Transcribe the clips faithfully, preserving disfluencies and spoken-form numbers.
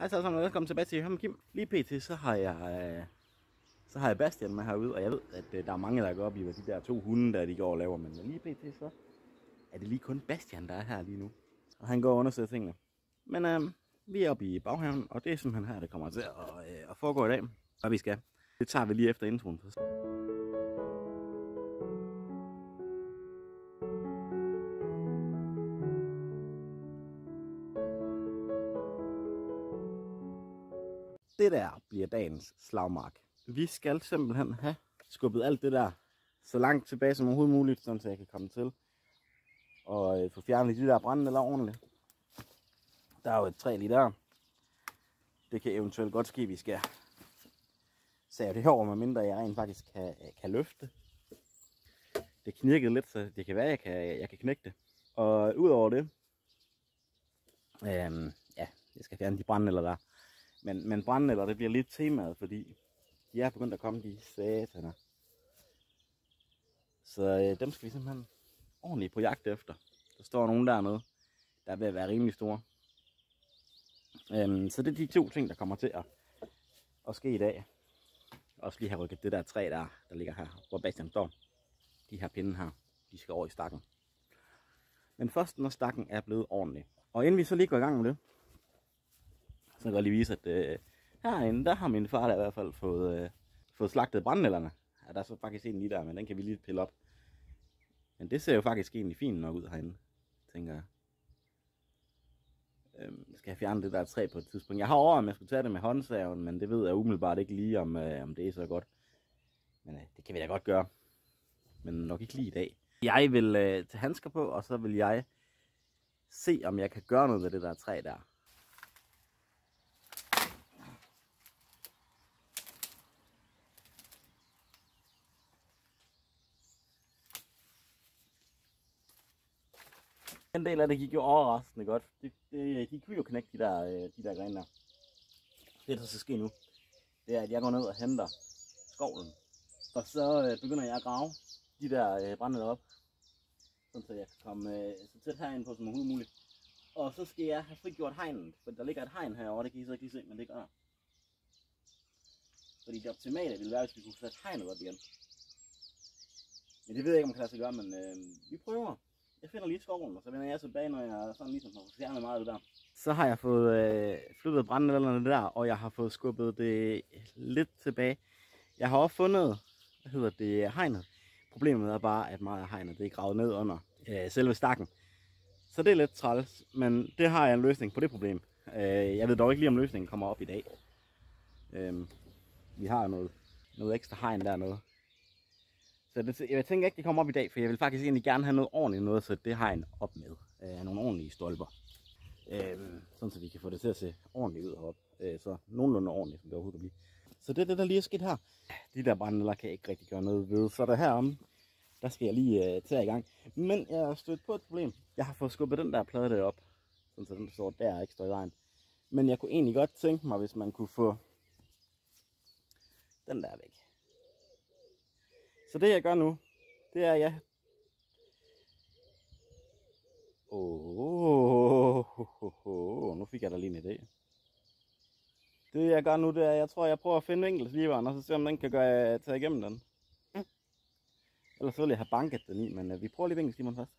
Hej så alle sammen, og velkommen tilbage til Ham Kim. Lige pt. så har jeg øh, så har jeg Bastian med herude, og jeg ved, at øh, der er mange, der går op i, hvad de der to hunde, der de går og laver, men lige pt. så er det lige kun Bastian, der er her lige nu. Og han går og undersøger tingene. Men øh, vi er oppe i baghaven, og det er simpelthen her, det kommer til at, øh, at foregå i dag. Og vi skal. Det tager vi lige efter introen. Det der bliver dagens slagmark. Vi skal simpelthen have skubbet alt det der så langt tilbage som overhovedet muligt, så jeg kan komme til og øh, få fjernet de der brændende ordentligt. Der er jo et træ lige der. Det kan eventuelt godt ske, at vi skal save det herover, medmindre jeg rent faktisk kan, kan løfte. Det knirkede lidt, så det kan være, at jeg kan, jeg kan knække det. Og udover det, øhm, ja, jeg skal fjerne de brændenælder der. Men, men brændenælder, det bliver lidt temaet, fordi de er begyndt at komme, de sataner. Så øh, dem skal vi simpelthen ordentligt på jagt efter. Der står nogen dernede, der er ved at være rimelig store. Øhm, så det er de to ting, der kommer til at, at ske i dag. Også lige have rykket det der træ der, der ligger her, hvor Bastian står. De her pinde her, de skal over i stakken. Men først når stakken er blevet ordentlig. Og inden vi så lige går i gang med det, så kan jeg lige vise, at øh, herinde, der har min far der i hvert fald fået, øh, fået slagtet brændenælderne. Ja, der er så faktisk en lige der, men den kan vi lige pille op. Men det ser jo faktisk egentlig fint nok ud herinde, tænker jeg. Øhm, skal jeg fjerne det der træ på et tidspunkt. Jeg har overvejet, om jeg skulle tage det med håndsaven, men det ved jeg umiddelbart ikke lige, om, øh, om det er så godt. Men øh, det kan vi da godt gøre. Men nok ikke lige i dag. Jeg vil øh, tage handsker på, og så vil jeg se, om jeg kan gøre noget ved det der træ der. Den del af det gik jo overraskende godt. Det, det, de kunne jo knække de der, de der grene der. Det der så sker nu, det er at jeg går ned og henter skovlen. Og så begynder jeg at grave de der brændenælder op. Sådan så jeg kan komme så tæt herind på som overhovedet muligt. Og så skal jeg have frigjort hegnet. For der ligger et hegn herovre, det kan I så ikke lige se, men det gør der. Fordi det optimale ville være, hvis vi kunne sætte hegnet op igen. Men det ved jeg ikke, om man kan lade sig gøre, men øh, vi prøver. Jeg finder lige skoven, og så vender jeg tilbage, når jeg sådan ligesom har fjernet meget af det der. Så har jeg fået øh, flyttet brændenælderne der, og jeg har fået skubbet det lidt tilbage. Jeg har også fundet, hvad hedder det, hegnet. Problemet er bare, at meget af hegnet det er gravet ned under øh, selve stakken. Så det er lidt træls, men det har jeg en løsning på det problem. Øh, jeg ved dog ikke lige, om løsningen kommer op i dag. Øh, vi har noget, noget ekstra hegn dernede. Så det, jeg tænker ikke, det kommer op i dag, for jeg vil faktisk egentlig gerne have noget ordentligt noget, så det hegn op med. Øh, nogle ordentlige stolper. Øh, sådan så vi kan få det til at se ordentligt ud heroppe. Øh, så nogenlunde ordentligt, som det overhovedet kan blive. Så det er det, der lige er sket her. De der brændenælder kan jeg ikke rigtig gøre noget ved. Så der heromme, der skal jeg lige øh, tage i gang. Men jeg har stødt på et problem. Jeg har fået skubbet den der plade derop, sådan så den der står der ikke står i vejen. Men jeg kunne egentlig godt tænke mig, hvis man kunne få den der væk. Så det jeg gør nu, det er, at jeg... Åh, oh, oh, oh, oh. Nu fik jeg da lige en idé. Det jeg gør nu, det er, at jeg tror, jeg prøver at finde enkeltsliveren, og så se om den kan gøre, tage igennem den. Mm. Ellers så vil jeg have banket den i, men uh, vi prøver lige enkeltsliveren først.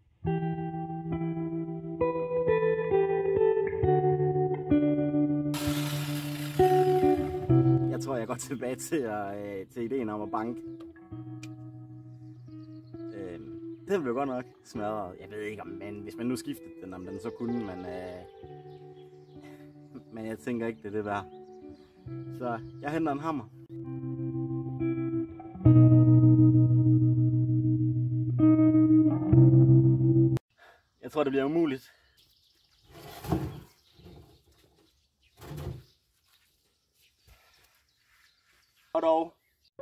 Jeg tror, jeg går tilbage til, uh, til ideen om at banke. Den blev godt nok smadret. Jeg ved ikke om, men hvis man nu skiftede den, om den så kunne, men øh, men jeg tænker ikke, det er det værd. Så jeg henter en hammer. Jeg tror, det bliver umuligt. Og dog.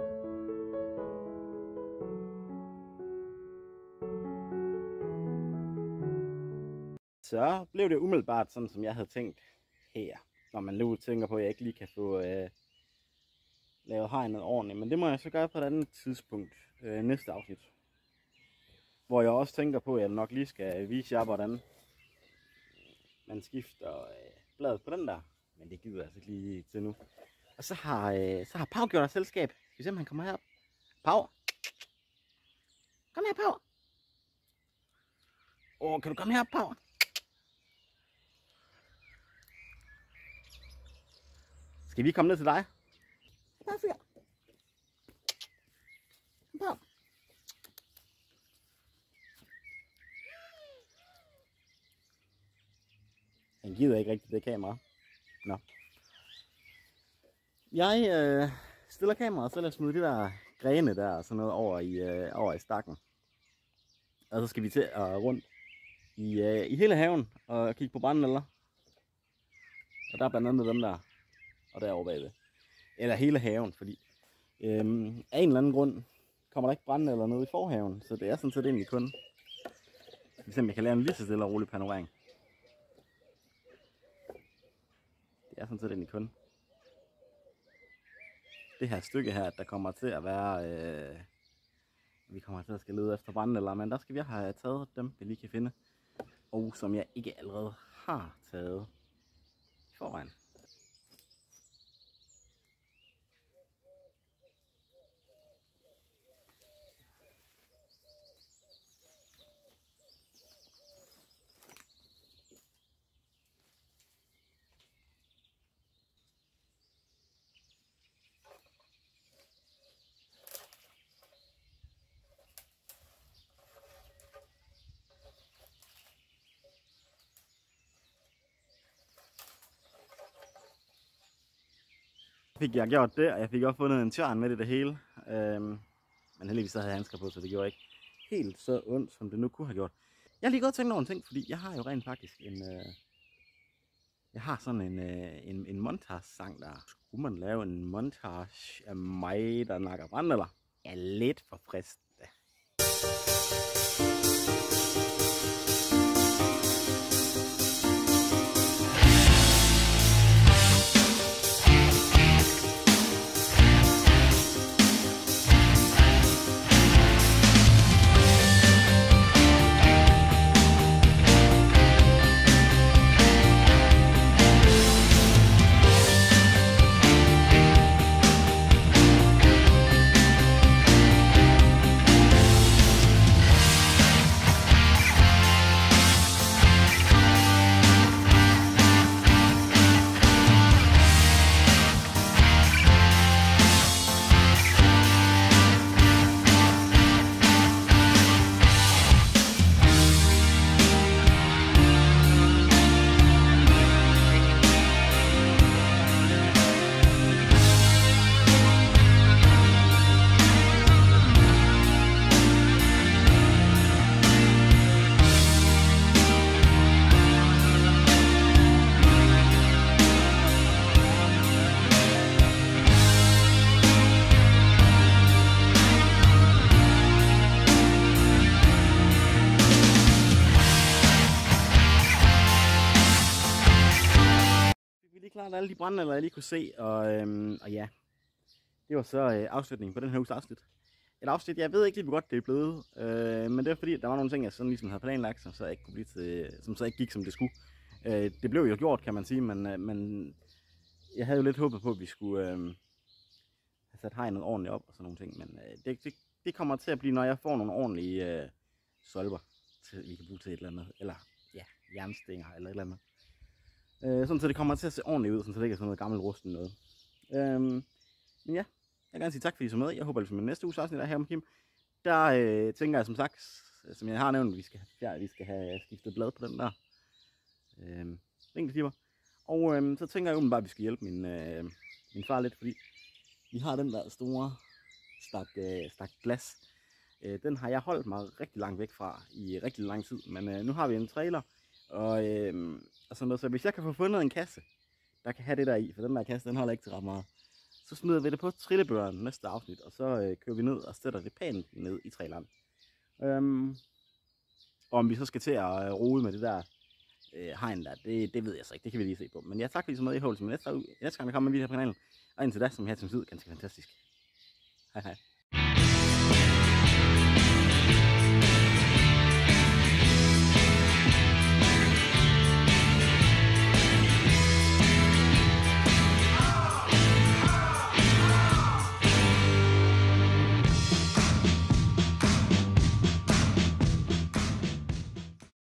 Så blev det umiddelbart sådan, som jeg havde tænkt her. Når man nu tænker på, at jeg ikke lige kan få øh, lavet hegnet ordentligt. Men det må jeg så gøre på et andet tidspunkt, øh, næste afsnit. Hvor jeg også tænker på, at jeg nok lige skal vise jer, hvordan man skifter øh, bladet på den der. Men det gider jeg altså ikke lige til nu. Og så har, øh, så har Pau gjort os selskab. Skal vi se, om han kommer herop. Pau! Kom her, Pau! Åh, kan du komme herop, Pau? Skal vi komme ned til dig? Bare fyr. Pau. Han gider ikke rigtig det kamera. Nå. Jeg øh, stiller kameraet, og så lader jeg smide de der grene der og sådan noget over i, øh, over i stakken. Og så skal vi til at rundt i, øh, i hele haven og kigge på brændenælder. Og der er blandt andet dem der, og derovre bagved. Eller hele haven, fordi øh, af en eller anden grund kommer der ikke brændenælder nede i forhaven. Så det er sådan set egentlig kun, hvis jeg kan lave en lige så stille og rolig panorering. Det er sådan set egentlig kun det her stykke her, der kommer til at være, øh, vi kommer til at skal lede efter brændenælder, men der skal vi have taget dem, vi lige kan finde, og som jeg ikke allerede har taget i forvejen. Fik jeg gjort det, og jeg fik også fundet en tjørn med det, det hele. Øhm, men heldigvis så havde jeg handsker på, så det gjorde ikke helt så ondt, som det nu kunne have gjort. Jeg har lige godt tænkt over en ting, fordi jeg har jo rent faktisk en... Øh, jeg har sådan en, øh, en, en montage-sang der. Skulle man lave en montage af mig, der nakker brændenælder? Jeg er lidt for fristende. Klart alle de brændenælder, jeg lige kunne se, og, øhm, og ja, det var så øh, afslutningen på den her uges afsnit. Et afsnit, jeg ved ikke lige, hvor godt det er blevet, øh, men det er fordi, der var nogle ting, jeg sådan ligesom havde planlagt, som så ikke kunne blive til, som så ikke gik, som det skulle. Øh, det blev jo gjort, kan man sige, men, øh, men jeg havde jo lidt håbet på, at vi skulle øh, have sat hegnet ordentligt op og sådan nogle ting, men øh, det, det, det kommer til at blive, når jeg får nogle ordentlige øh, solper, til, vi kan bruge til et eller andet, eller ja, jernstænger eller et eller andet. Øh, sådan så det kommer til at se ordentligt ud, sådan så det ikke er sådan noget gammelt rusten noget. Øh, men ja, jeg vil gerne sige tak fordi I så med. Jeg håber, at i næste uges afsnit af her med Kim, der øh, tænker jeg som sagt, som jeg har nævnt, at vi skal, ja, vi skal have skiftet blad på den der øh, vinkelklipper. Og øh, så tænker jeg jo bare, at vi skal hjælpe min, øh, min far lidt, fordi vi har den der store stak, øh, stak glas. Øh, den har jeg holdt mig rigtig langt væk fra i rigtig lang tid, men øh, nu har vi en trailer, og, øh, og sådan noget, så hvis jeg kan få fundet en kasse, der kan have det der i, for den der kasse, den holder ikke til ret meget, så smider vi det på trillebøren næste afsnit, og så øh, kører vi ned og sætter det pænt ned i traileren. Øhm, og om vi så skal til at øh, rode med det der øh, hegn der, det, det ved jeg så ikke, det kan vi lige se på. Men jeg tak fordi I så med i håbet, næste, næste gang der kommer en video her på kanalen, og indtil da, som her til tid, ganske fantastisk. Hej hej.